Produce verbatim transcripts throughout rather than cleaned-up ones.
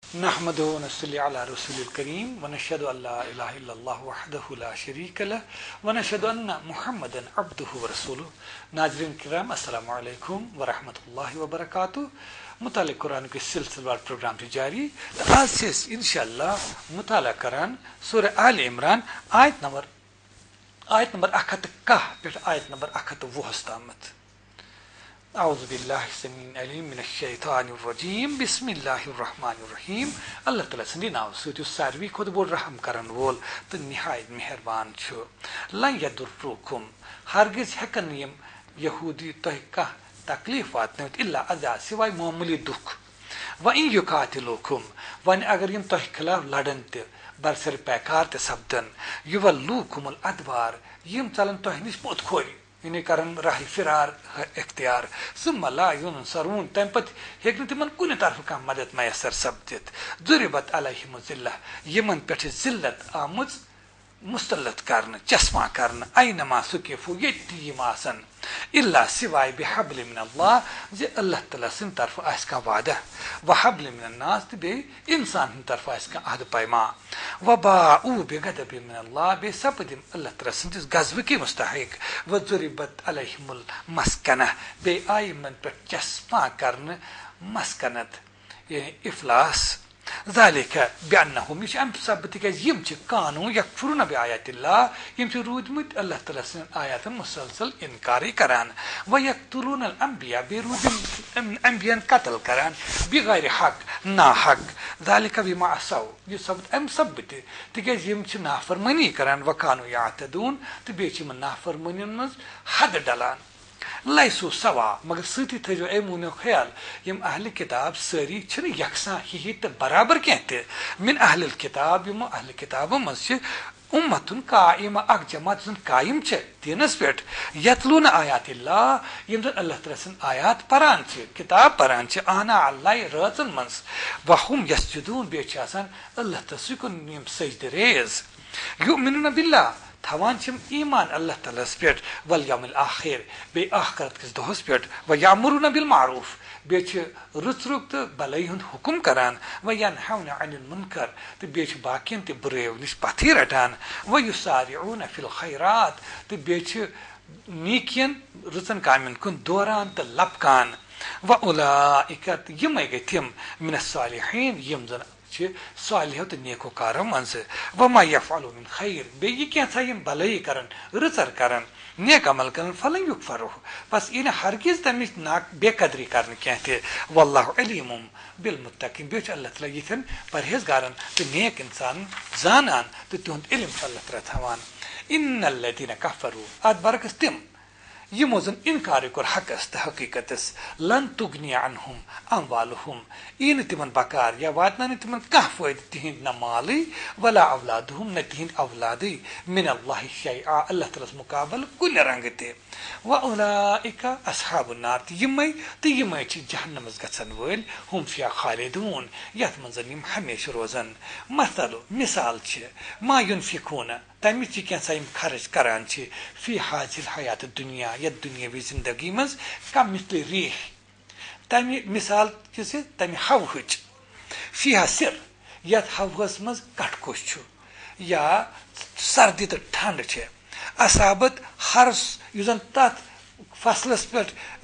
नहमदुहु व नसल्ली अला रसूलिल करीम व नशहदु अल्ला इलाहा इल्लल्लाह वहदहु ला शरीक लह व नशहदु अन्ना मुहम्मदन अब्दुहु व रसूलुहु। नाज़रीन किराम, अस्सलामु अलैकुम व रहमतुल्लाहि व बरकातुहू। मुतालिक कुरान के सिलसिलेवार प्रोग्राम से जारी। तो आज से इंशाअल्लाह मुताला करान सूरह आल इमरान आयत नंबर आयत नंबर एक हत्थ कह पे आयत नंबर एक हत्थ वुह तामत। औज़ु बिल्लाहि समीउल अलीम मिनश शैतानिर रजीम बिस्मिल्लाहिर रहमानिर रहीम। अल्लाह ताला सन्दी नाव सत सारवी खुद बोल रहम करन वोल तो निहायत मेहरबान छु। लन यदुर्रुकुम हरगिज हेकन यम यहूदी तह कह तकलीफ वातन इल्ला अज़ा सिवाय मामूली दुख। व इन युकातिलुकुम वन अगर यम तह खिलाफ लड़न ते बरसर पैकार ते सब्दन युवल्लुकुमुल अदबार यम चलन तह निश मोत खोरी इन्हें करन राह फिरार इख्तियार सुम्मा ला युनसरून तम पत हेक तिमन कुन तरफ का मदद मैसर सब्दित जुरिबत अलैहिम जिल्ला यमन पे जिल्लत आमुज मुस्तलत करन चश्मा करन ऐनमा सुकिफु यति यमासन इल्ला सिवाय बिहब्ल मिन अल्लाह जे अल्लाह तआला सिन तरफ आसका वादा व हब्ल मिन अन्नास बे इंसान हिन तरफ आसका अहद पैमा व बाउ बिगदब मिन अल्लाह बे सपदिम अल्लाह तआला सिन गज़ब की मुस्तहिक व जुरिबत अलैहिमुल मस्कना बे आयमन पर चश्मा करन मस्कनत यानी इफलास ज़ालिक बिअन्नहुम यह अम सब तिकज यम छ कानू यकफुरुन बिआयातिल्लाह यम छ रूदमुत अल्लाह तआला सिन आयातन मुसलसल इनकारी करान व यक्तुलून अल अंबिया बेरूदिन अंबियन कत्ल करान बिगैर हक ना हक ज़ालिक बिमा असौ यह सब अम सब तिकज यम छ नाफरमानी करान व कानू यातदून तो बे छ नाफरमानी मज हद डलान लैसु सवा मगर सती थो एमूनो ख्याल यम अहल किताब सारी यकसा ही तो बराबर क्या मिन अहल किताब यमो अहल किताब मज उम्मतुन काइमा अख जमात कायम दीनस पे यतलून आयातिल्लाह यम जन अल्लाह तआला सिन आयात परान किताब परान आना अल्लाह रचन मज वहुम यसजुदून बे अल्लाह तआला यम सजदे रेज युमिनून बिल्लाह थवान छम ईमान अल्लाह तआला पे वल यौमिल आखिर बे आखिरत किस दोहस पे व यामुरुन बिल मारूफ बे रुच रुक तो भलाई हुंद हुकुम करान व यनहौन अनिल मुनकर तो बे बाकियन ते बुरे निश पथी रटान व युसारिऊन फिल खैरात तो बे नीकियन रुचन कामिन कुन दौरान तो लपकान व उलाइका यम गए तिम मिन सालिहीन यम जन सालिह तो नेको कारो मज वमा यफअलु मिन खैर बे ये क्या यम भलाई करन रुचर करन नेक अमल करन फलन युकफरु बस इन हरगिज तमिस नाक बेकदरी करन क्या थे वल्लाहु अलीमुम बिल मुत्तकीन बे अल्लाह तआला यथन परहेजगारन तो नेक इंसान जानन तो तुंद इल्म अल्लाह तआला थवान इन्नल लदीन कफरु अद बरकस तिम यमो जन इनकार कर हकस हकीकत लन तुगनी अनहुम अमवालुहुम इन तिमन बकार या वातना तिमन कह फायद तिहिंद न माली वला औलादुहुम न तिहिंद औलादी मिन अल्लाह शैआ अल्लाह तआला मुकाबल कुल रंगते व उलाइका अस्हाबुन नार यमै त यमै छ जहन्नम गछन वल हम फिया खालिदून यत मंजन यम हमेशा रोजन मसलो मिसाल छ मा युनफिकून तमिस क्या यम खर्च करान छ फी हाजिल हयात दुनिया या दुनियावी जिंदगी मज कम मिसल रेह तमि मिसाल किसे तमि हवच फीहा सिर यत हवस मज कटकुश छु या सर्दी तो ठंड छ असाबत हर्स युजन तथ फसलस पे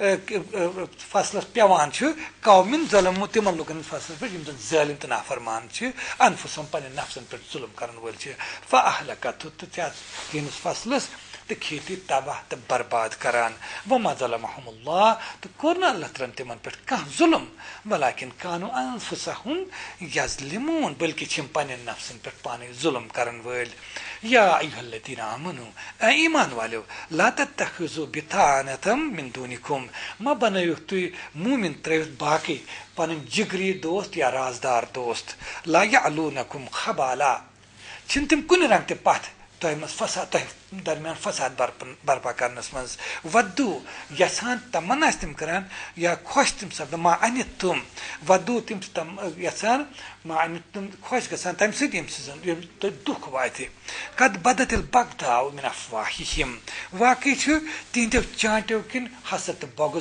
फसलस पेवान कौमिन जलम तिमन लुकन फसलस पे यम जालिम तो नाफरमान अनफुसम पन नफ्सन पे जुल्म करन वल फअहलकत तो तिहस फसलस तो खेती तबाह तो बर्बाद करान वमा ज़लमहुमुल्लाह तो कोर न अल्लाह तआला तिमन पे कह जुल्म वलाकिन कानू अनफुसहुम यज़लिमून बल्कि छिम पन नफ्सन पे पाने जुल्म करन वल या अय्युहल्लज़ीना आमनू ए ईमान वालो ला तत्तखिज़ू बितानतम मिन दूनिकुम मा बनायो तु मोमिन त्रयत बाकी पन जिगरी दोस्त या राजदार दोस्त ला यअलूनकुम खबाला छिन तिम कुन रंग ते पथ तह फसाद तह दरमियान फसाद बर्पा करनस मज वद्दू यसान तमन्ना तिम करान या खुश तिम सब्द मा अन तुम वद्दू तिम तम यसान मा अन तुम खुश गसान तम सिद यम सिजन तो दुख वाते कद बदतिल बगदाउ मिन अफवाहिहिम वाकई छु तीन चांटो किन हसत बगुज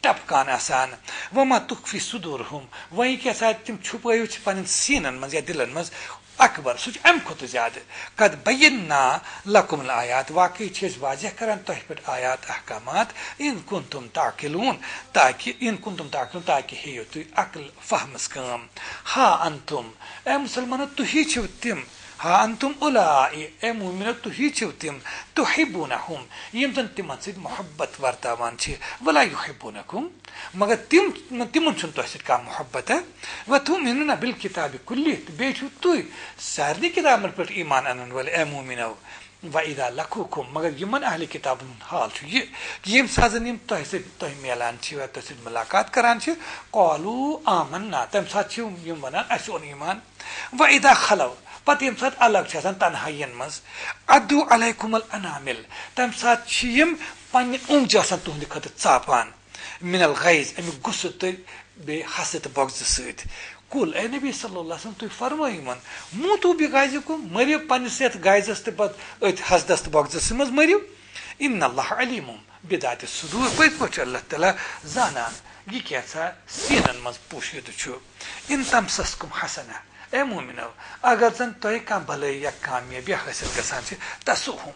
टपकान आसान वमा तुखफी सुदूरहुम वही क्या शायद तुम छुपायो पन सीनन मज या दिलन मज अकबर सह अम खुद ज्यादा कद बयन्ना लकुम आयात वाकई वाजह करान तह पे आयात अहकामात इन कुन तुम ताकिलून ताकि इन कुन तुम ताकिलून ताकि हेयो तुम अकल फहमस काम हा अंतुम ए मुसलमानो तुही छो तिम हा अंतुम उलाई ए मुमिनो तुही छो तिम तुहिब्बुनहुम यम तन तिमन सद मोहब्बत वर्तावान छ वला युहिब्बुनकुम मगर तिम तिमन छन तो सद का मोहब्बत है व तुमिनुना बिल किताब कुल्ली बेछु तु सारनी किताब पर ईमान अनन वाले ए मुमिनो व इदा लकुकुम मगर यमन अहले किताब हाल छ ये यम साजन यम तो सद तो मिलान छ व तो सद मुलाकात करान छ qalu आमन्ना तम साथ छ यम वना असन ईमान व इदा खलव पत यम साथ अलग छ तन्हायन मज अदु अलैकुम अल अनामिल तम साथ छ यम पन उंग आसान तुहंद खत चापान मिनल गैज अमि गुस्से तो बे हसत बगज सत कुल ए नबी सल्लल्लाहु अलैहि वसल्लम तुम फरमाइमन मूतू बि गायजकुम मरियो पन्निस यथ गायजस ते पत अत हसदस बगजस मज मरियो इन्नल्लाह अलीमुम बिदात सुदूर पत पत अल्लाह ताला जानान ये क्या सा सीनन मज पोशिद छु इन तमसस्कुम हसना ए मोमिनो अगर जन तोय का भले या कामयाबी हासिल गसान छ तसुहुम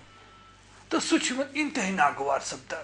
तो सुचमन इंतहा नागवार सब्दान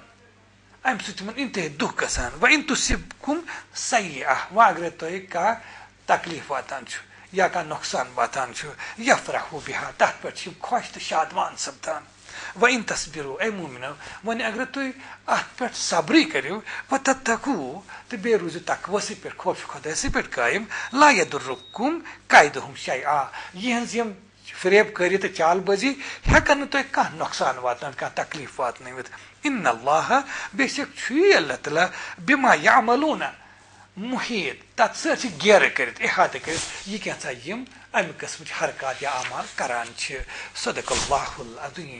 अम सुचमन इंतहा दुख गसान व इन तुसिबकुम सय्या व अगर तोय का तकलीफ वातान छु या का नुकसान वातान छु यफरहु बिहा तत पर छु खुश तो शादमान सब्दान व इन तस्बिरु ए मोमिनो वन अगर तोय अत पर सब्री करियो व तत्तकू तो बेरुज तकवसी पर खौफ खुदासी पर कायम ला यदुरुकुम कायदहुम शयआ यहन यम फरेब करी तो चाल बजी हेकन तो का नुकसान वातन का तकलीफ वातन इन्नल्लाह बेशक छु अल्लाह ताला बिमा यामलूना मुहीत तत्सर छ गेर करित इहाते करित ये क्या सा यम अम किस्म हरकत या अमाल करान छ सदकल्लाहुल अज़ीम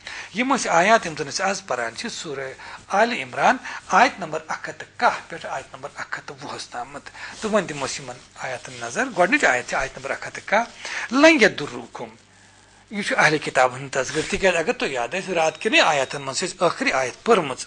यम आयात यम तन आज परान छ सूरह आल इमरान आयत नंबर एक हज़ कह पे आयत नंबर एक हज़ वो तामत तो वन दिमो यमन आयतन नजर गोडनिच आयत आयत नंबर एक हज़ कह लन यदुरुकुम यह अहले किताब हन तस्गर तिक अगर तो याद है रात के आयतन मन आखिरी आयत परमच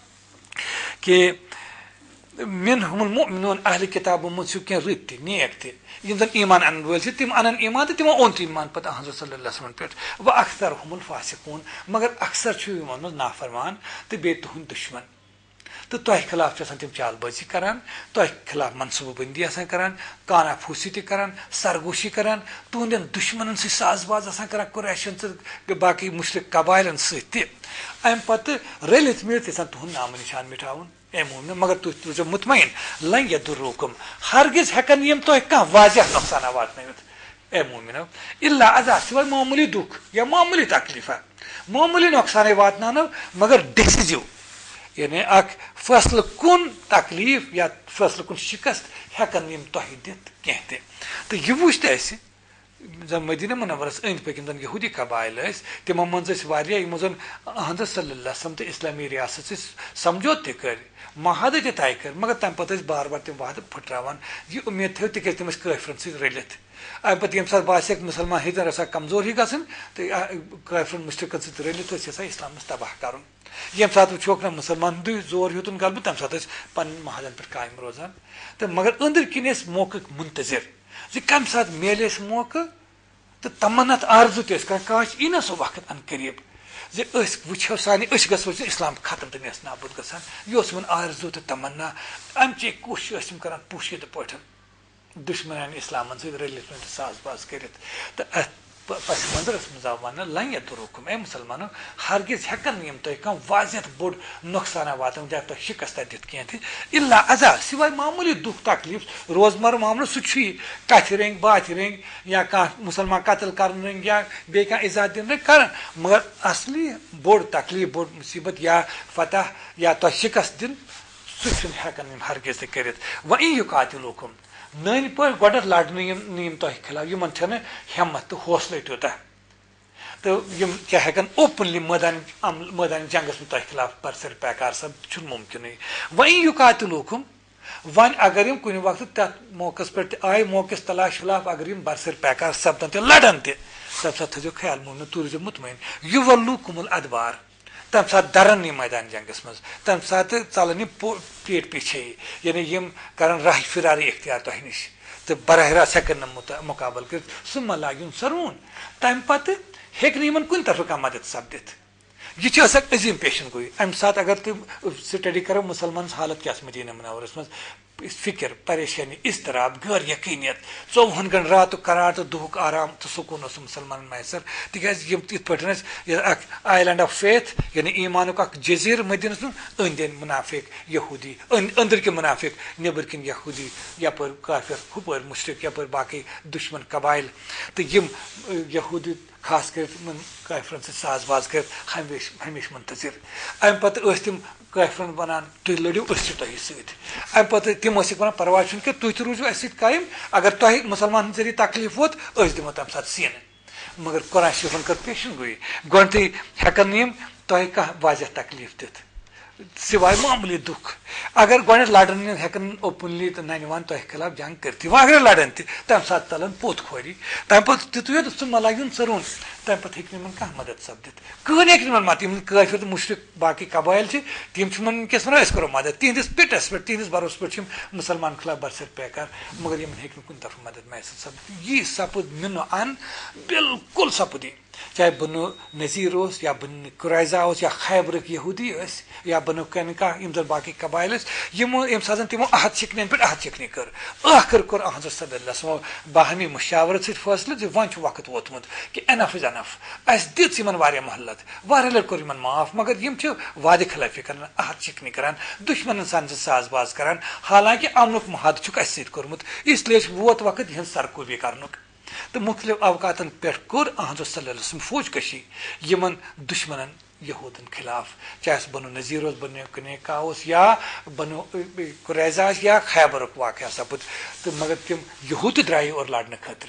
कि मिनहुमुल मुमिनून अहले किताब मन क्या रत नेक त यम जन ईमान अन वल तिम अनन ईमान तो तिमो ओन ईमान पता हज़रत सल्लल्लाहु अलैहि वसल्लम पे व अक्सरहुमुल फासिकून मगर अक्सर छु यमन मज नाफरमान तो बे तुहंद दुश्मन तो तह खिलाफ तम चालबाजी करान तह खिलाफ मनसूबबंदी करान काना फूसी तरान सरगोशी करान तुहंदन दुश्मन से साजबाज करान कुरैशन बाकी मुशरिक कबायलन सम पत रलित मिलत तुहद नाम निशान मिटावन ए मोमिन मगर तुम रोजो मुतमईन लन यदुरुकुम हरगिज हेकन यम तह कह वाजह नुकसान वातनवित ए मोमिनो इल्ला अजा सिवाय मामूली दुख या मामूली तकलीफा मामूली नुकसान वातनानो मगर डिसिजिव यानी अख फैसल कुन तकलीफ या फैसल कुन शिकस्त हेकन यम तह दित कह तो यह वुच जन मदीना मुनव्वरस अंद पक जन यहूदी कबाइल तिमो मज यमो जन हज़रत सल्लल्लाहु अलैहि वसल्लम तो इस्लामी रियासत से समझौत त कर महाद त तय कर मगर तम पे बार बार तम वाद फुटरावान यह उम्मीद थो तिक तम काफिरन सत रलित अम पे ये बासे मुसलमान हिजन रसा कमजोर ही गन तो काफिरन मुश्रिकन सत रलित इस्लाम तबाह कर ये सात वो ना मुसलमान जोर हेतुन गलबह तम सात पन महाजन पे कायम रोजान तो मगर अंदर किन मौके मुंतजर जी कम सात मेले मौके तो तमन आरजू तह यी ना सो वक्त अन करीब जे वो सानी गो इस्लाम खत्म तो नस नाबुद गसान यह वन आरजू तो तमन्ना अमचे कोशिश कर पुशिद पे दुश्मन इस्लाम सत रलित साजबाज कर पस मंजरस मज वन लन यदुरुकुम ए मुसलमानो हरगिज हेकन यम तह कह वाजह बोड़ नुकसान वातन या तह शिकस्त दित कह इल्ला अजा सिवाय मामूली दुख तकलीफ रोजमर्रा मामलो सह कथ रेंग बात रेंग या कह मुसलमान कतल कर रेंग या बे कह इजात दिन रेंग कर मगर असली बोड़ तकलीफ बोड़ मुसीबत या फतह या तह शिकस्त दिन सह हेकन यम हरगिज कर व इन युकातिलुकुम नन पे गोड लड़न यम तह खिलाफ यमन हिम्मत तो हौसले त्यूतः तो यम क्या हेकन ओपनली मैदान मैदान जंगस में तह खिलाफ बरसर पैकार सब मुमकिन वन युकातिलुकुम वन अगर यम कुन वक्त तथ मौकस पे आए मौकस तलाश खिलाफ अगर यम बरसर पैकार सपदन तो लड़न तब सा थो ख्याल मोमिन तुरजो मुतमईन युवल्लुकुमुल अदबार तम सात दरन यह मैदान जंगस मज तम सात चलन यह पेट पीछे यानी यम करन राह फिरारी इख्तियार तह नश तो बरह रास्त हेकन मुकाबल कर सह मा लागिन सरून तम पत हेक इन कुन तरफ का मदद सपदित यह अजीम पेशन गोई अम सात अगर तुम स्टडी करो मुसलमान हालत क्या मदीना मुनव्वरस मज फिक्र परेशानी इस्तराब गैर यकीनियत चौवन गन रात करार तो दुख आराम तो सुकून मुसलमान मैसर तिकाज आइलैंड ऑफ फेथ यानी ईमान जजीर मदीनस अंद अंद मुनाफिक यहूदी अंदर के मुनाफिक नबर किन यहूदी यपर काफिर हुपर मुशरिक यपर बाकी दुश्मन कबाइल तो यम यहूदी खास कर काफिरन से साजबाज कर हमेश हमेश मुंतजिर अम पत तम काफिरन वनान तुम लड़ो अस तुह सम पे तम वन परवाह कि तुम तो रूजो अस कायम अगर तुह मुसलमान जरिए तकलीफ वोत अस दिमो तम सात सीन मगर कुरान शरीफन कर पेशन गोई गोटे हेकन यम तुह कह वाजह तकलीफ दित सिवाय मामूली दुख अगर गोड लड़न हेकन ओपनली तो नान वन तुह खिलाफ जंग कर अगर लड़न तम सात चलन पोत खोरी तम पे तुत सह मा लागिन सरून तम पे हेन कह मदद सपदित कहन हेक मत काफिर तो मुशरिक बाकी कबाइल तम वनकस वन करो मदद तिहदिस पिटस पे तिहदिस भरोस पे मुसलमान खिलाफ बरसर पैकार मगर यम हेक कुन तरफ मदद मैसर सपदित यह सपुद मिन अन बिल्कुल सपुद चाहे बनो नजीर या बन कुरैजा या खैबरक यहूदी या बनो कैनका यम जन बाकी कबाइल यमो यम साजन तमो अहद शिकन पे अहद शिकनी कर आखिर कर अहद सल्लल्लाहु बाहमी मुशावरत सत फैसले जो वन वक्त वोतमुत कि एनफ इज एनफ अस दित यमन वारिया मोहलत वारिया लड़ कर यमन माफ मगर यम वादे खिलाफी कर अहद शिकनी करान दुश्मन सान साजबाज करान हालांकि अमनुक महद अस कर्मुत इसलिए वोत वक्त यह सरकूबी करनुक तो मुख्तलिफ अवकातन पे कोर अहद सल्लल्लाहु फौज कशी यमन दुश्मनन यहूदन खिलाफ चाहे बनो नजीर बनो कनेका या बनो कुरैजा या खैबर वाक़ सपुद तो मगर तम यहूद द्राय और लड़ने खतर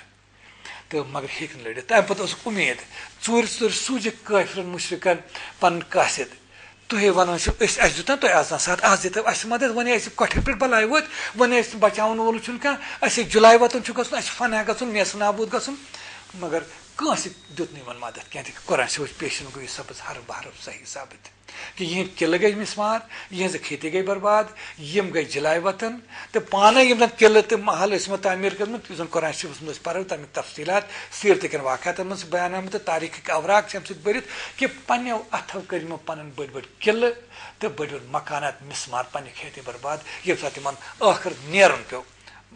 तो मगर हेक लड़ित तम पे उम्मीद चोर चोर सूझ काफिरन मुशरिकन पन कासिद तुह वन दुता तुम आज सात आज दित अस मदद वन कठर पे बलाय वो वन बचावन वोल कह जुलाई वतन गन फना गन मेस नाबूद गन मगर कंस दुत वन मदद कह कुरान से पेशन गई सपज हर बहर सही साबित कि यह किल गई मिसमार यह खेती गई बर्बाद यम गई जलाय वतन तो पान यम किल तो महल तामीर कर कुरान शरीफ मज पर तमिक तफसीलात सीरत कन वाक़ात मज बयान आम तारीख अवराक बरित कि पन्नो अथो कर पन बड़ बड़ किल तो बड़ बड़ मकानात मिसमार पन्ने खेती बर्बाद ये सात इन आखिर नेरन पे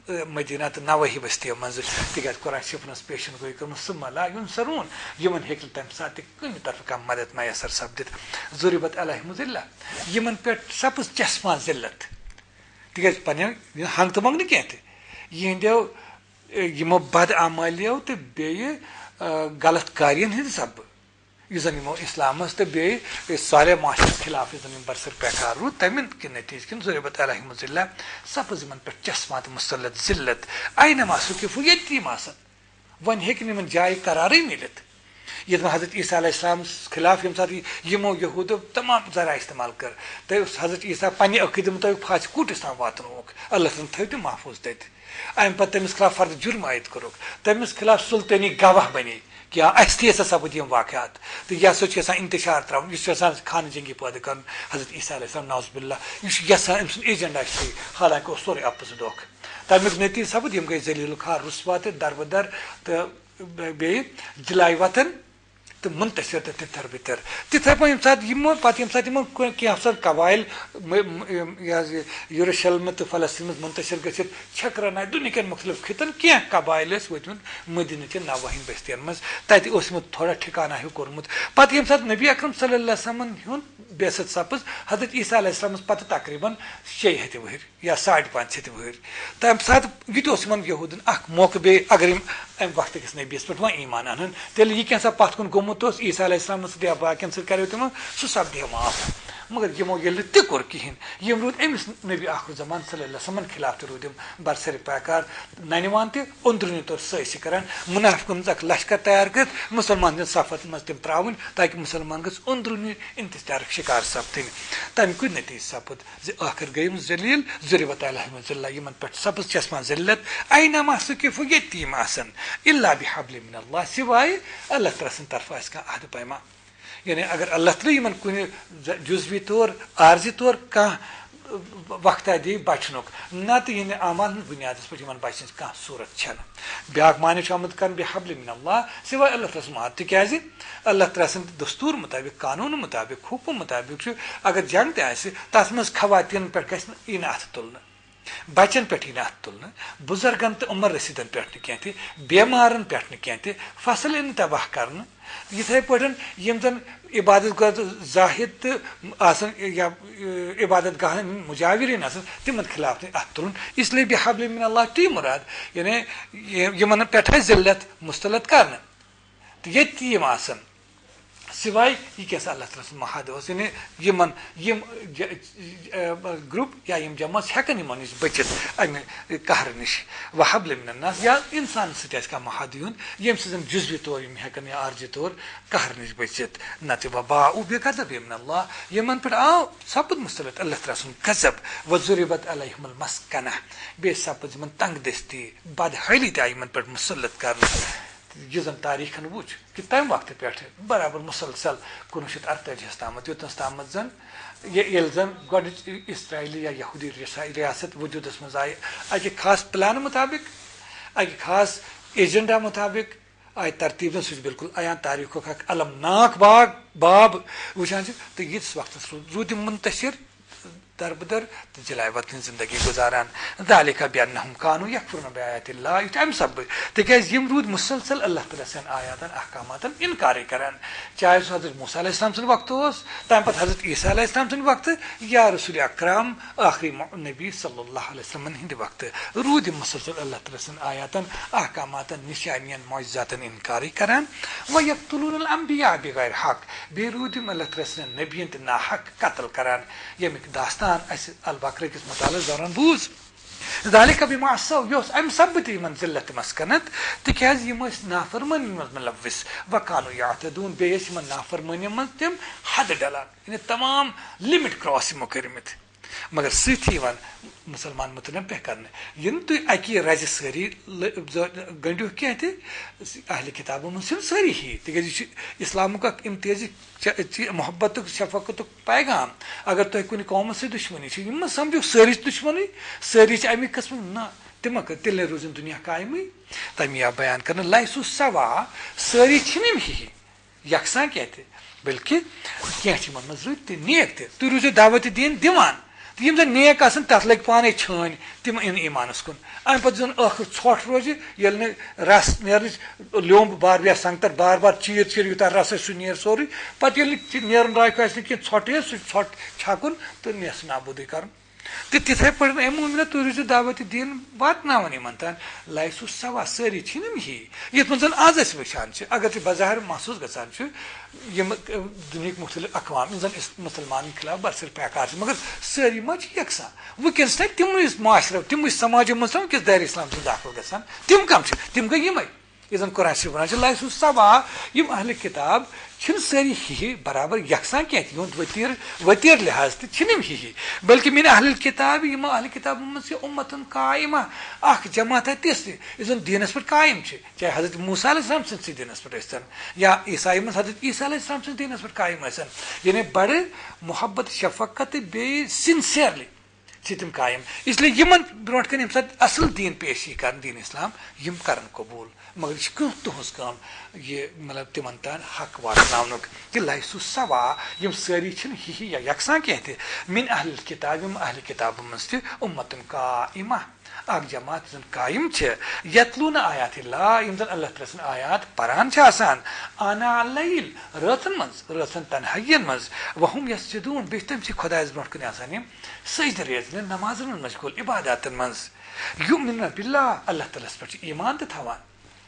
मदीना तो नवही बस्तियों मज तिक कुरान शरीफनस पेशन गई कर सह लागिन सरून यमन हेक तम सात कुन तरफ कह मदद मैसर सपदित ज़ुरिबत अलैहिम ज़िल्ला यमन पे सपज चश्मा जिल्लत तिक पन्न हंग तो मंग कह यहदो यमो बद अमालियो तो बे गलत कार्यन हंद सब जन यमो इस्लामस तो बे साले माशर खिलाफ जन बरसर पैकार रू तमिन के नतीज किन ज़ुरिबत अलैहिम ज़िल्ला सपज यमन पे चश्मा तो मुसल्लत जिल्लत आइनमा सुकिफु यतीम आसन वन हेक यमन जाय करार मिलत ये हजरत ईसा अलैहिस्सलाम खिलाफ यम साथ यमो यहूद तमाम जरा इस्तेमाल कर तो हजरत ईसा पन्ने अकीद मुताबिक फास कूटिस ताम वातनोक अल्लाह थो तो महफूज तत अम पे तमिस खिलाफ फर्द जुर्म आयद करोक तमिस खिलाफ सुल्तानी गवाह बने कि अस तह सपद यम वाक़ात तो यह हसा इंतशार त्रावन यह खान जंगी पैदा कर हजरत ईसा अलैहिस्सलाम नाउज़ुबिल्लाह यह अम एजेंडा हालांकि सोरे अपोज दोख तमिक नतीज सपद यम गई जलील खार रुस्वा तो दरबदर तो बे जलाय वतन तो मुंतशिर तो तितर बितर तिथे पे यम सात यमो पत यम सात यमो कह कबाइल यरूशलेम तो फलस्तीन मुंतशिर गसित छकरना दुनिया मुख्तलिफ खितन कह कबाइल वतमुत मदीना चन नवाहिन बस्तियन मज तत थोड़ा ठिकाना हिू कोर्मुत पत यम सात नबी अकरम सल्लल्लाहु अलैहि वसल्लम हुन बेसत सपज हजरत ईसा अलैहिस्सलाम पत तकरीबन शे हथ वहर या साढ़ पाँच हथ वहर तम सात यह यहूदन अख मौके बे अगर अम वक्त किस नबीस पे वह ईमान अन तेल यह कैसा पत कुन गोमुत ईसा अलैहिस्सलाम या बाकिन सो करो तमो सह सपदे माफ मगर यमो ये तह कोर कहें यम रूद अमिस नबी आखिर जमान सल्लल्लाहु अलैहि वसल्लम खिलाफ तो रूद बरसर पैकार ननवान तह अंदरूनी तौर सही करान मुनाफिकन लश्कर तैयार कर मुसलमान सफत मज तम त्रावन ताकि मुसलमान गस अंदरूनी इंतजार शिकार सपदिन तमिक नतीज सपद आखिर गई जलील ज़ुरिबत अलैहिम ज़िल्ला यमन पे सपज चश्मा जिल्लत ऐनमा सुकिफु यतीम आसन इल्ला बिहब्लिम मिनल्लाह सिवाय अल्लाह तआला तरफ कह अहद पैमा यानी अगर अल्लाह त्रो यमन कुन जुजवी तौर आर्जी तौर कह वक्त दी बचनुक न तो इन अमाल बुनियाद पे बचन कह सूरत छन ब्या माने आमद कर बेहबल मिनल्लाह सिवाय अल्लाह तस मात तिकाज अल्लाह तला सन दस्तूर मुताबिक कानून मुताबिक हुकुम मुताबिक अगर जंग तथ मज खवातीन पे इन अथ तुलन बचन पे इन अथ तुलन बुजुर्गन तो उमर रसीदन पे कह बेमारन पे कह फसल इन तबाह कर इथे पे यम जन इबादत गर जाहिद तो आसन या इबादत गाह मुजाविरीन आसन तिमन खिलाफ अथ तुलन इसलिए बेहबल मिनल्लाह टी मुराद यानी यमन पे जिल्लत मुस्तलत कर ये यम आसन सिवाय यह क्या अल्लाह तआला महाद यानी यमन यम ग्रुप या यम जमात हेकन यमन नश बचित अमे कहर नश वहबल मिनन्नास या इंसान सत महाद युन यम सजन जुजवी तौर यम हेकन या आर्जी तौर कहर नश बचित नत वबाउ बेगज़ब मिनल्लाह यमन पे आव सपद मुस्तलत अल्लाह तआला सुन गज़ब वज़ुरिबत अलैहिमुल मस्कना बे सपद यमन तंग दस्ती बदहली त यमन पे मुसलत कर यह जन तारीखन वो कि तम वक्त पे बराबर मुसलसल कुनवु शत अड़तालीस तम योतनस तम जन ये जन गो इसराइली या यहूदी रियासत वजूदस मज आय अकि खास प्लान मुताबिक अकि खास एजेंडा मुताबिक आय तरतीब सह बिल्कुल अयान तारीख अलमनाक बाग बाब वुचान तो यीस वक्त रूद मुंतशिर दरबदर तो जलावत जिंदगी गुजारान दालिका बिअन्नहुम कानू यकफुरुन बिआयातिल्लाह यह अम सब तिकाज यम रूद मुसलसल अल्लाह तआला सन आयातन अहकामातन इनकार करान चाहे सो हजरत मूसा अलैहिस्सलाम सन वक्त होस तम पत हजरत ईसा अलैहिस्सलाम सन वक्त या रसूल अकरम आखिरी नबी सल्लल्लाहु अलैहि वसल्लम हिंद वक्त रूद मुसलसल अल्लाह तआला सन आयातन अहकामातन निशानियन मौजजातन इनकार करान व यक्तुलून अंबिया बिगैर हक बेरूद अल्लाह तआला सन नबियन ना हक कत्ल करान यमिक दास्तान अल-बकरा किस मुतालिक दौरान बूज दालिका बिमा असौ योस अम सब तिमन जिल्लत मस्कनत तिकाज यम नाफरमानी मज मुलविस वकानु यातदून बेस यम नाफरमानी मज तिम हद डलान इन तमाम लिमिट क्रॉस यमो करमित मगर सथी वन मुसलमान मुतनब्बह करने यन तु अकी रज सारी गंडू क्या थे अहले किताबों में सारी ही तिकाज इस्लाम का इम्तियाजी मोहब्बत शफकत पैगाम अगर तुम कुछ कौम से दुश्मनी यम समझो सारी दुश्मनी सारी अमे कस्म ना तिम तिल रोजन दुनिया कायम तम या बयान कर लाइसु सवा सारी ही यकसा क्या थे बल्कि क्या मज रुत नेक तु रोजो दावत दीन दिवान यम जन नेक आसन तथ लग पाने छान तिम इन ईमानस कुन अम पे जन अख ोट रोज ये रस नेर लोब बार बार संगतर बार बार चीर चीर यूत रस सह नीर सोरे पे नेरन रायक ोटे सह ोट छकुन तो नेस नाबूद कर तो तिथे पे अम मोमिन तुम रोजो दावत दीन वातनावन इन तान लाइसु सवा सारी ही ये जन आज वुचान अगर तुम बज़ाहिर महसूस गसान यम दुनिया मुख्तलिफ अकवाम इन जन मुसलमान खिलाफ बरसर पैकार मगर सारी मा यकसा वनस तक तम माशर तम समाज मज वनस दायरे इस्लाम दाखिल गसान तम कम तम गई यम यह जन कुरान शरीफ वन लाइसु सवा यम अहल किताब सारी ही बराबर यकसा क्या वतीर वतीर लिहाज तम ही बल्कि मिन अहल किताब यम अहल किताब मज उम्मतन कायमा अख जमात तिस यह दीनस पे कायम चाहे हजरत मूसा अलैहिस्सलाम सी दीनस पे या ईसाई मज हजरत ईसा अलैहिस्सलाम सी दीनस पे कायम यानी बड़े मोहब्बत शफकत बे सिंसियरली तम कायम इसलिए यमन ब्रोट कन यम साथ असल दीन पेशी कर दीन इस्लाम यम कर कबूल मगर यह कह तुहस कम ये मतलब तिमन तान हक वातनावनुक कि लाइसु सवा यम सारी ही या यकसा क्या मिन अहल किताब यम अहल किताब मज उम्मतन काइमा अख जमात जन कायम यतलून आयातिल्लाह यम जन अल्लाह तआला सन आयात परान आसान आना लैल रतन मज रतन तन्हायन मज वहुम यसजुदून बे तम खुदायस ब्रोट कन आसान यम सजद रेजन नमाजन मज मशगूल इबादतन मज युमिनुन बिल्लाह अल्लाह तआला पे ईमान त थवान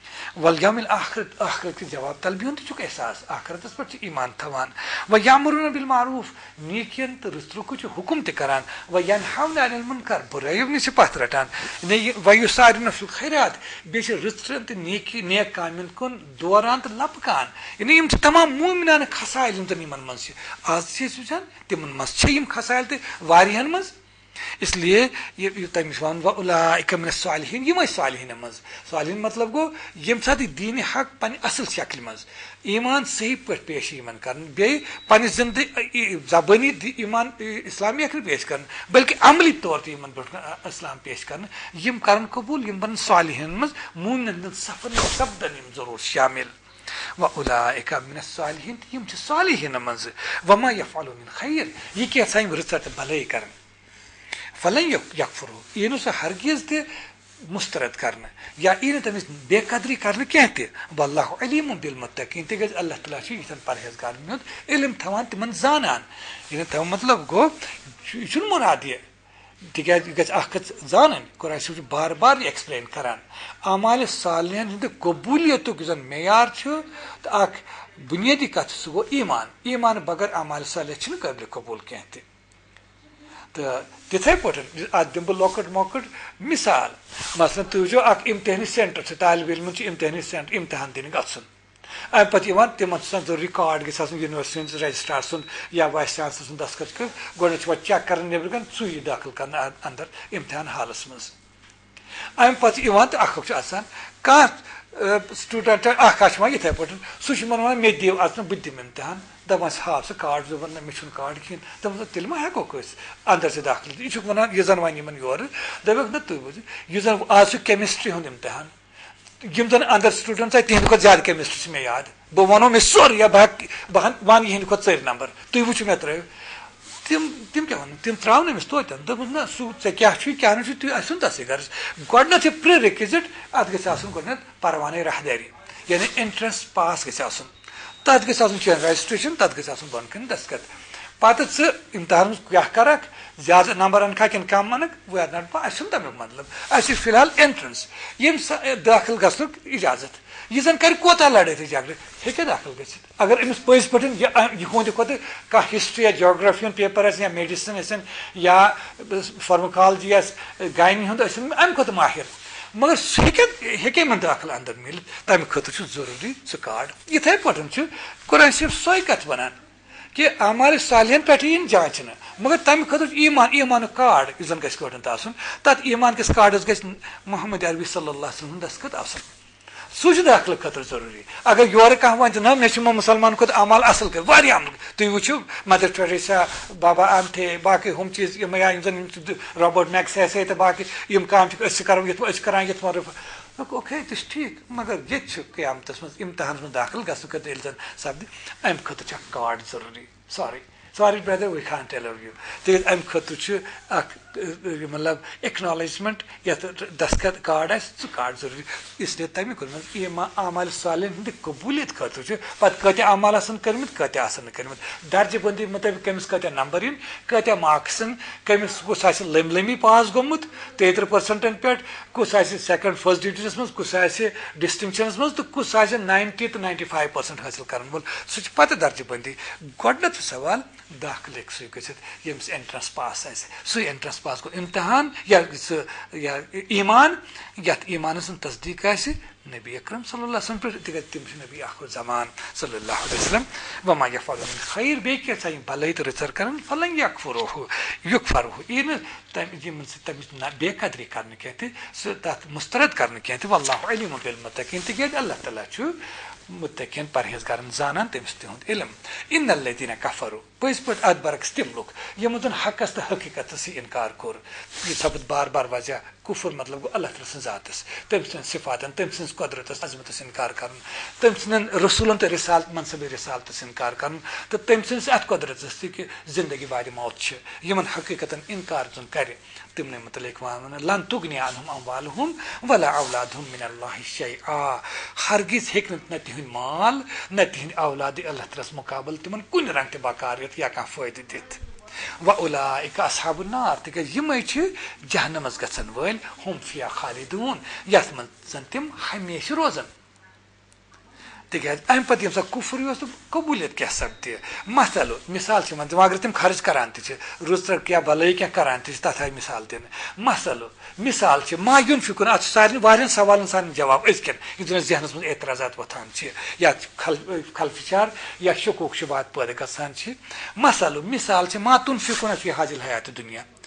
वल यौमिल आखिरत आखिरत के जवाब तलबियों तुक एहसास आखिरत पे ईमान थवान व यामुरुन बिल मारूफ नेकियन तो रुस्तरुक हुकुम त करान व यनहौन अनिल मुनकर बुराई नश पथ रटान व युसारिन फिल खैरात बे रुस्तरन तो नेकी नेक कामन कुन दौरान तो लपकान यानी यम तमाम मोमिनान खसाइल यम तन यमन मज आज वुचान तिमन मज यम खसाइल तो वारियन मज इसलिए ये तमिस वन व उलाइका मिन सालिहीन यम सालिहीन मज सालिहीन मतलब गो यम साथ दीन हक पन असल शक्ल मज ईमान सही पे पेश ईमान कर बे पन जिंदगी जबानी ईमान इस्लामी अखर पेश कर बल्कि अमली तौर पर ईमान इस्लाम पेश कर यम करन कबूल यम बन सालिहीन मज मूमिन सफर सब्दन यम जरूर शामिल व उलाइका मिन सालिहीन यम छ सालिहीन मज वमा यफअलु मिन खैर ये क्या साइम रिसर्च भलाई कर फलन यकफुरु इन सह हरगिज ते मुस्तरद करना या इन तमिस बेकदरी करना कहते वल्लाहु अलीमुन बिल मुत्तकीन ते गज अल्लाह तआला छी इन परहेजगार में इल्म थवान तिमन जानन इन त मतलब गो छुन मुराद ये तिगज गज अख जानन कुरान शरीफ बार बार एक्सप्लेन करान अमाल सालिहन हिंद कबूलियत जन मेयार छ त अख बुनियादी कथ सो ईमान ईमान बगैर अमाल सालिह छिन काबिल कबूल कहते तो तिथे पे दिम बह लॉकट मॉकट मिसाल मसलन तुझो अख इम्तहानी सेंटर तालब इलम इम्तहानी सेंटर इम्तहान दिन गन अम पे तिम रिकॉर्ड गि यूनिवर्सिटी रजिस्ट्रार सुन या वाइस चांसलर सुन दस्खत कर गोड चेक कर नबर गन सू दाखिल कर अंदर इम्तहान हालस मज अम पे अख कह स्टूडेंट अख इथे पे सह वन मे दिव आज बह दिम इम्तहान दपान हाव सह कार्ड जो वन मे कार्ड कहें दप तेल मा हेको अंदर से दाखिल यह वन यह जन वन योर दपक न तुम बुझ यह जन आज केमिस्ट्री हूं इम्तहान यम जन अंदर स्टूडेंट तिहद खुद ज्यादा केमिस्ट्री मे याद बह वनो मे सोर या बह बह वन यहद खुद चर नंबर तुम वो मे त्रो तिम तिम क्या वन तिम त्राव नमिस तोत दप ना सह क्या क्या तुम असन तसे गर्स गोडनथ प्री रिक्विजिट अत गन गोडनथ परवाने राहदारी यानी एंट्रेंस पास गन तथ गि रजिस्ट्रेशन तथ गि बन कन दस्खत पत इम्तहान क्या कर ज्यादा नंबर अनखा कि कम अनक वह तमिक मतलब अस फिलहाल एंट्रेंस यम दाखिल गन इजाजत यह जन कर कोता लड़े झगड़े हे दाखिल ग अगर अमिस पज पे यह खुद कह हिस्ट्री या जोग्राफी पेपर या मेडिसिन या फार्माकोलॉजी गायनी हूं अम खुद माहिर मगर हे मे दाखिल अंदर मिल तमें खुद जरूरी सह कार्ड इथे पे कुरान शरीफ सोई कथ वनान कि हमारे सालियन पे इन जांचना मगर तमें खुद ईमान ईमान कार्ड जन गन तथ ईमान किस कार्डस ग मोहम्मद अरबी सल्लल्लाहु अलैहि वसल्लम दस्खत आसन सह दाखिल खतर जरूरी अगर योर कह वन ना मे मुसलमान खुद अमल असल कर तुम वो मदर टेरेसा बाबा आमथे बाकी हम चीज रॉबर्ट मैक्से तो बाकी यम काम करो करान ये ओके तो ठीक मगर ये क्यामत मज इम्तहान में दाखिल गन सपद अम खुद कार्ड जरूरी sorry sorry brother we can't tell you तिक अम खुद मतलब एक्नॉलेजमेंट ये दस्खत कार्ड सह कार्ड जरूरी इसलिए तमें कोर्म आमाल सालिन हंद कबूलियत खतर पे कत अमाल कर्म कत कर्म दर्ज बंदी मुताबिक कमिस कत नंबर इन कत मार्क्स कमिस कुछ लम लमी पास गोमुत तेतर परसेंटन पे कुछ सेकंड फर्स्ट डिविजनस मज कुछ डिस्टिंक्शनस मज तो कुछ नाइन्टी तो नाइन्टी फाइव परसेंट हासिल कर वोल सह पे दर्ज बंदी गोडनथ सवाल दाखिल सह गमिस एंट्रेंस पास सह एंट्रेंस पास को इम्तहान या या ईमान यथ ईमान तस्दीक नबी अकरम सल्लल्लाहु अलैहि वसल्लम पे तिम नबी आखिर जमान सल्लल्लाहु अलैहि वसल्लम वमा यफअलु मिन खैर बे के चाहि भलाई तो रिसर करन फलन यकफुरहु युकफरहु इन तम जिम तम बेकदरी करने कहते तथ मुस्तरद करने कहते वल्लाहु अलीम बिल मुत्तकीन ते अल्लाह ताला छु मुत्तकीन परहेजगारन जानन तमिस तिहुंद इल्म इन्नल लदीना कफरु पस पट अद बरक्स तिम लोग यम जन हकस तो हकीकत से इनकार कर ये शब्द बार बार वजह कुफर मतलब अल्लाह ताला सं जातस तम सन सिफातन तम सन कुदरत अजमत इनकार कर तम सन रसूलन तो रिसालत मनसब रिसालत इनकार कर तो तम सन अत कुदरत कि जिंदगी बाद मौत यमन हकीकतन इनकार जन करे तिमने मतलब वन लन तुगनी अनहुम अमवालुहुम वला औलादुहुम मिन अल्लाह शैआ हरगिज हेक न तिहन माल न तिहन औलाद अल्लाह ताला मुकाबल तिमन कुन रंग ते बकारियत या का फायदे दित व उलाइका अस्हाबुन नार तिक यमै छ जहन्नमस गसन वल हम फिया खालिदून यस मन तिम हमेशा रोजन तिक अम पे यम कुफर तो कबूलियत क्या सपदे मसलो मिसाल अगर तम खर्च करान रुज क्या भलाई क्या करान तथ आई मिसाल दिन मसलो मिसाल मा युन फिकुन अत सारे वारियन सवालन सान जवाब अजकन इन जहनस मज एतराजात वथान या खलफिचार या शुकूक शुबात पैदा गसान मसलो मिसाल मा तुन फिकुन फी हाजिल हयात दुनिया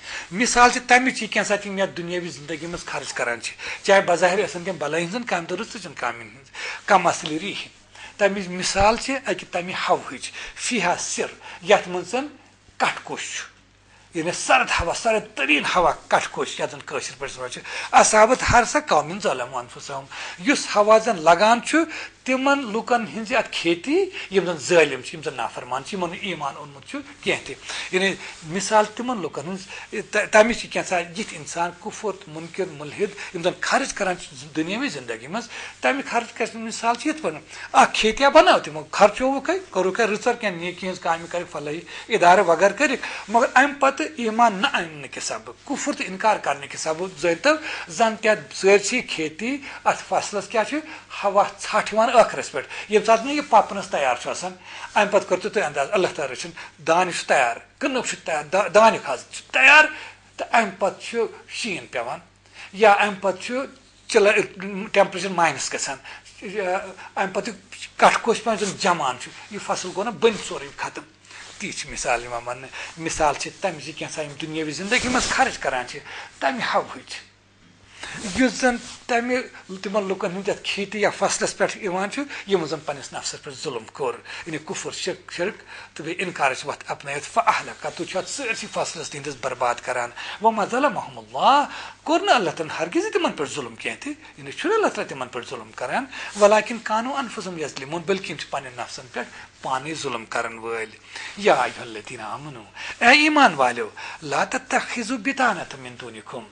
मिसाल से तमिच यह क्या तम या दुनियावी जिंदगी मज खर्च करान चाहे बज़ाहिर आसन तम भलाई हन काम तो रुचन काम कम असली री तमिच मिसाल अकि तमि हवच फिहा सिर यथ मज कटकोश यानी सर्द हवा सर्द तरीन हवा कटकोश यन कशर पे असाबत हर सा कौमिन ज़लमू अनफुसहुम युस हवा जन लगान तिमन लुकन हिंज अत खेती यम जन ज़ालिम यम जन नाफरमान यमन ईमान ओनमुत कह यानी मिसाल तिमन लुकन हिंज तमिच क्या यथ इंसान कुफर मुनकिर मुलहिद यम जन खर्च करान दुनियावी जिंदगी मज तमि खर्च कर मिसाल ये पे आ खेतिया बनाओ तिमो खर्चोवुक करो रुचर क्या नेकी हज काम कर फलही इदारे वगैरह कर मगर अम पत ईमान न अन्न के सब कुफर तो इनकार करने के सब जरतव जन क्या सैरसी खेती अत फसलस क्या हवा छाठ ٲखरस पे ये सात यह पपनस तैयार अम पे कर तुम अंदाज अल्लाह ताला दान तैयार कनुक तैयार दान तैयार तो अम पे शीन पेवान या अम पे चिल टेम्परेचर माइनस गसान अम पे कटकोश पे जमान यह फसल गो ना बन सोरे खत्म ती मिसाल मन मिसाल तमि क्या दुनियावी जिंदगी मज खर्च करान तमि हवच युस जन तमि तिमन लुकन हंद खेती या फसलस पे यमो जन पन्निस नफ्सस पे जुल्म कोर यानी कुफर शिरक शिरक तो बे इनकार वत अपनायत फअहलक तु सरसी फसलस तिंदस बर्बाद करान वमा ज़लमहुमुल्लाह कोर न अल्लाह तन हरगिज तिमन पे जुल्म कह यानी अल्लाह तआला तिमन पे जुल्म करान वलाकिन कानू अनफुसहुम यज़लिमून बल्कि पन्न नफ्सन पे पानी जुल्म करन वल या अय्युहल्लज़ीना आमनू ए ईमान वालो ला तत्तखिज़ू बितानतम मिन दूनिकुम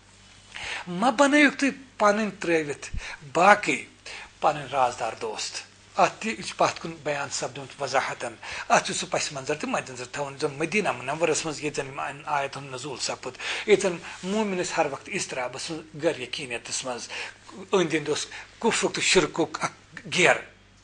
मा बनायो तुम पन त्रित बाकी पन राजदार दोस्त अत पत कुन बयान सपदुम वजाहतन अत सह पस मंजर तो मद्देनजर थवन जन मदीना मुनव्वरस मज ये आयत नजूल सपद ये मोमिनस हर वक्त इसतराबस गर यकीनियतस मज अंद अंद कुफ्र तो शिरकुक गेर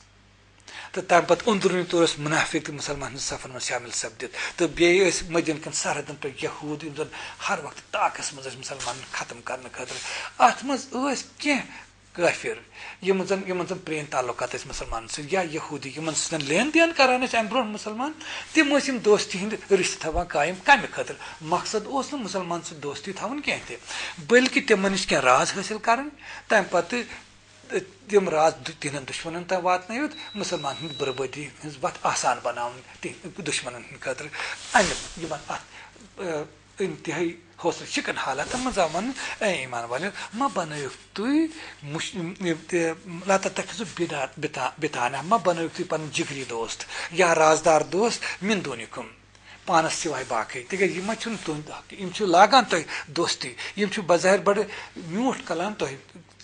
तो तम पे अंदरूनी तौर मुनाफिक तो मुसलमान सफर में शामिल सपदित तो बे मदीन कन सरहदन पे यहूद इन हर वक्त ताकस मज मुसलमान खत्म करने खतर अत मज कह काफिर यम जन यम जन प्रेन ताल्लुकात मुसलमान से या यहूदी यमन सन लेन देन करान अम ब्रो मुसलमान तम दोस्ती हंद रिश्ते थवान कायम कम खतर मकसद उस मुसलमान से दोस्ती थवन कह बल्कि तिमन नश क्या राज हासिल कर तम पे तम राज तिहन दुश्मन तक वात मुसलमान हंद बर्बादी हज वत आसान बनावन दुश्मन खतर अम इंतहाई हौसल शिकन हालात मज वन ईमान वाले मा बनायो तुम ला तत्तखिज़ू बिताना मा बनायो तुम पन जिगरी दोस्त या राजदार दोस्त मिन दूनिकुम पानस सिवाय बाकी तिक यम तुम लागान तुम दोस्ती यम बज़ाहिर बड़े म्यूठ कलान तुम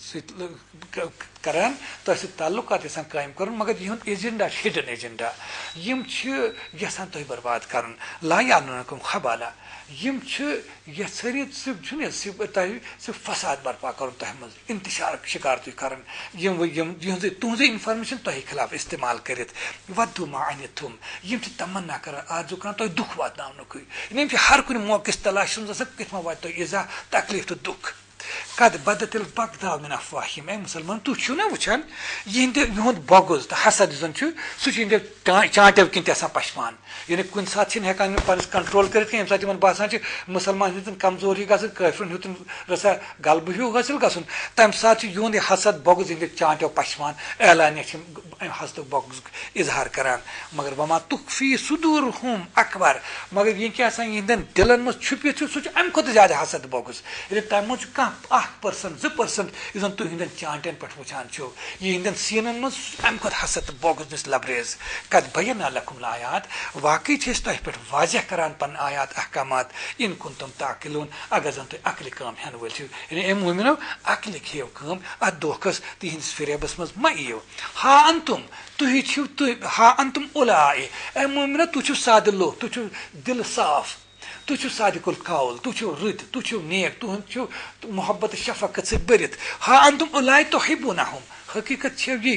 करान तो ताल्लुकात यसान कायम कर मगर यह एजेंडा हिडन एजेंडा यम यसान तुम बर्बाद कर ला यालुनकुम खबाला यम यथरी सिर्फ फसाद बर्पा कर तह मज इंतशार शिकार तुम कर तुज इनफॉर्मेशन तुह खिलाफ इस्तेमाल कर वदु मा अनितुम यम तमन्ना कर आजू कर तुम दुख वातनावनुक यम हर कुन मौके तलाश कत मा वात इजा तकलीफ तो दुख कद बदतिल बगदाव मिन अफवाहिम ए मुसलमान तु छु ना वुचान यहंद युहद बगुज तो हसद जन छु सु छु इंदे चांटेव किन तसा पशमान यानी कुन साथ छिन हेकान पन कंट्रोल करित के साथ मन बासान छु मुसलमान हिंदन कमजोरी गसन काफिरन हुतन रसा गलब हु हासिल गसन तम साथ युहद हसद बगुज इंदे चांटेव पशमान ऐलान छु हसद बगुज इजहार करान मगर वमा तुखफी सुदूरहुम अकबर मगर ये क्या सन इंदन दिलन में छुपि छु सु अम खत ज्यादा हसद बगुज यानी तम छु का परसेंट जो परसेंट इधन तुम हिंदन चांटन पे वुचान छो ये हिंदन सीनन मज अम खुद हसत बोगुस निस लबरेज कद बयना लकुम आयात वाकई छेस तुह पे वाजह करान पन आयात अहकामात इन कुन तुम ताकिलून अगर जन तुम अकल काम हेन वल छो यानी एम मोमिनो अकल खेव काम अ दोखस तिहिंस फिरेबस मज म इयो हा अंतुम तुहि छु तु हा अंतुम उलाए एम मोमिनो तु छु साद लो तु छु दिल साफ तु सादिकुल कौल तु रुत तु नेक तुह मोहब्बत शफकत से बरित हा अंतुम उलाए तुहिब्बुनहुम हकीकत ये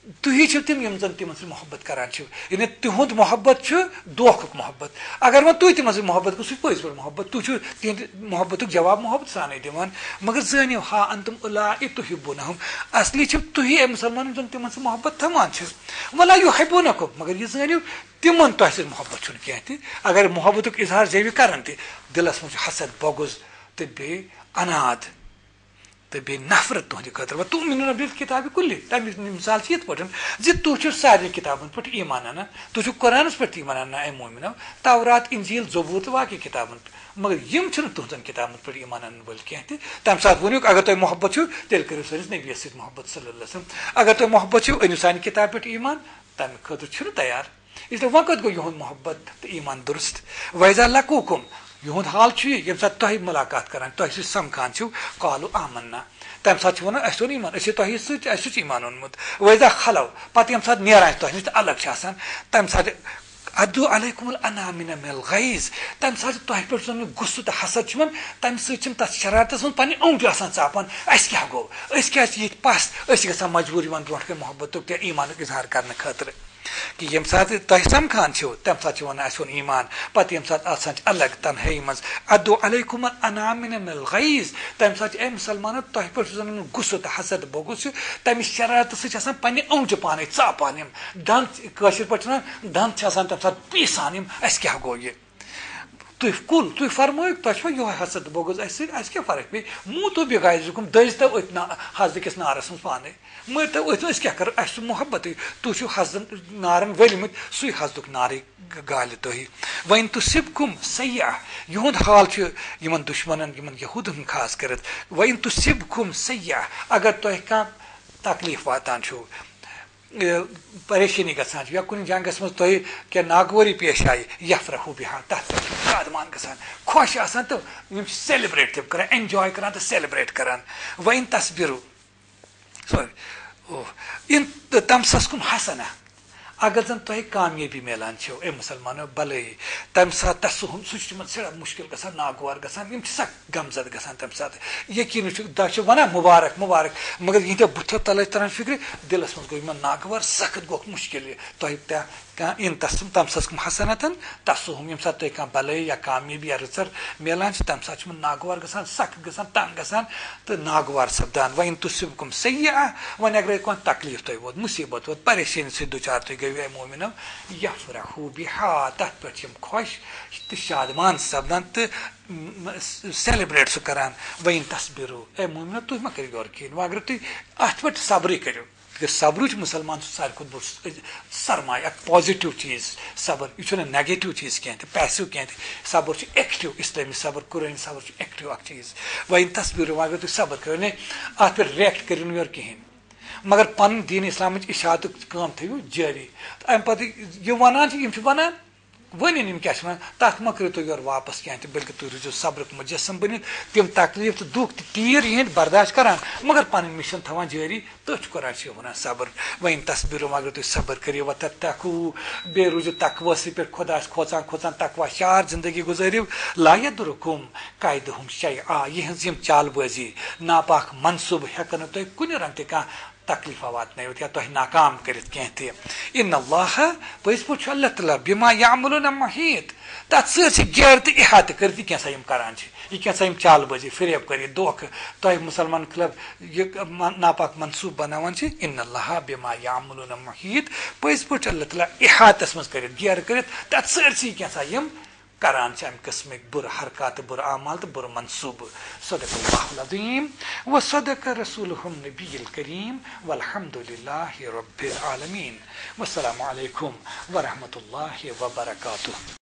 तुही छो तिम यम जन तिम से मोहब्बत करान छो यानी तिहुंद मोहब्बत छो दोखुक मोहब्बत अगर वह तुह तिम से मोहब्बत को सु पज पे मोहब्बत तु छो तिहंद मोहब्बतुक जवाब मोहब्बत साने दिवान मगर जानियो हा अंतुम उलाइ तुहिब्बुनहुम असली छो तुही ए मुसलमान जन तिम से मोहब्बत थमान छो वला युहिब्बुनकुम मगर ये जानियो तिमन तह से मोहब्बत छुन कह अगर मोहब्बतुक इजहार जेबि करन त दिलस मज हसद बगुज तो बे अनाद तो बे नफरत तुहद खतर वह तुमिनुन बिल किताब कुल्ली तम मिसाल ये पे जी तुह सारे किताबन पे ईमान आना तुह कुरानस पे ईमान आना ए मोमिनो तौरात इंजील जबूर तो बाकी किताबन मगर यम तुहदन किताबन पे ईमान आन वल कह तम सात वनु अगर तुम मोहब्बत छो तेल करो सानिस नबीस सत मोहब्बत सल्लल्लाहु अलैहि वसल्लम अगर तुम मोहब्बत छो अनु सान किताब पे ईमान तम खतर तैयार इसलिए वह कत गो युहद मोहब्बत तो ईमान दुरुस्त वैजा लकुकुम युहद हाल यम सात तुह मुलाकात करान तुह सत समखान कालू आमन्ना तम सात वन अस ओन ईमान अस तुह सत ईमान ओनमुत वैजा खलव पत यम सात नेरान तुह नश अलग तम सात अदु अलैकुमुल अनामिन मिनल गैज़ तम सात तुह पे गुस्सु तो हसद तम सत तथ शरारत मन पे ओंग चापान अस क्या गो अस क्या ये पस अस ग मजबूर ब्रोट मोहब्बत तो ईमान इजहार करने खतर कि यम सात तुह समखान तम सात वन अस ओन ईमान पत यम सात आसान अलग तन्हाई मज अदु अलैकुमुल अनामिन मिनल गैज़ तम सात ए मुसलमान तुह पे गुस्सु तो हसद बगुस तम शरारत सत पे ओंग पान चापान दंद कशर पे दंद तम सात पीसान अस क्या गो ये तुह कुल तुह फरमो तुह यो हसद बगुज अस क्या फर्क पे मुँह तो बेगाजुकुम दज तो अत हजद किस नारस मज पाने मर तो अत क्या कर अस मोहब्बत तुह हजद नारन वलिमत सु हजदुक नारे गाल तुह वन तो सिबकुम सयाह युद हाल यमन दुश्मन यमन यहूदन खास कर वन तो सिबकुम सयाह अगर तुह कह तकलीफ वातान परेशानी गसान या कुछ जंगस मज तुह क्या नागवारी पेश आई यफरहू बिहा तथ शादमान गसान खुश आसान तो सेलिब्रेट तब कर एंजॉय करान तो सेलिब्रेट करान वन तस्बिरु सॉरी इन तमसकुम हसना अगर जन तुह कामयाबी मिलान ए मुसलमानो भले तम सात तसुम सह सड़ा मुश्किल गसान नागवार गसान सख गमजद गसान तम सात यकीन वन मुबारक मुबारक मगर ये बुथ तल तरह फिक्र दिलस मज गो नागवार सख्त गो मुश्किल तुह इन तसम तम सम हसनतन तसुम यम सात तुह भले या कामयाबी या रचर मिलान तम सात नागवार गसान सख्त गसान तंग गसान तो नागवार सपदान वन तुसिबकुम सय्यअह वन अगर कह तकलीफ तुह वोत मुसीबत वोत परेशानी से दुचार तुह गो मोमिनो यफरहू बिहा तथ पे खुश तो शादमान सपदान तो सेलिब्रेट सह करान वन तस्बिरो ए मोमिनो तुह मा कर गौर कहें अगर तुह अत पे सब्र करो सब्र मुसलमान सारे खुद बोल सरमाया पॉजिटिव चीज़ सब्र यह नेगेटिव चीज़ कह पैसिव कह सब्र एक्टिव इस्लामी सब्र कुरानी सब्र एक्टिव अ चीज़ वन तस्बिरो अगर तुह सब्र करो ने अत पे रिएक्ट करो योर कहें मगर पन दीन इस्लाम इशात काम थो जारी अम पे वन वन वन क्या तथ मा करो तुम योर वापस कह बल्कि तुम रूजो सब्र मुजस्म बन तम तकलीफ तो दुख तीर यह बर्दाश्त करान मगर पन मिशन थवान जारी तो कुरान वन सब्र वन तस्बिरो अगर तुम सब्र करो व तकू बे रूजो तकवस पे खुदा खोचान खोचान तकवा शार जिंदगी गुजारियो लायद रुकुम कायदहुम शय आ यह चालबाजी नापाक मनसूब हेकन तुम कुन रंग तह तकलीफा वात या तुह नाकाम कर इन अल्लाह पज पे अल्लाह तला बिमा यामलून महीत तथ सर गेर तो इहात कर क्या यम करान यह क्या यम चालबाजी फिरेब कर दोख तुह मुसलमान खिलाफ यह नापाक मनसूब बनान इन अल्लाह बिमा यामलून महीत पज पे अल्लाह तला इहातस मज कर गेर कर तथ सर क्या यम करान अम किस्म बुर हरकत बुर आमाल तो बुर मनसूब सदक़ल्लाहुल अज़ीम व सदक़ रसूलुहुन नबीयुल करीम वल्हम्दुलिल्लाहि रब्बिल आलमीन वस्सलामु अलैकुम व रहमतुल्लाहि व बरकातुहू।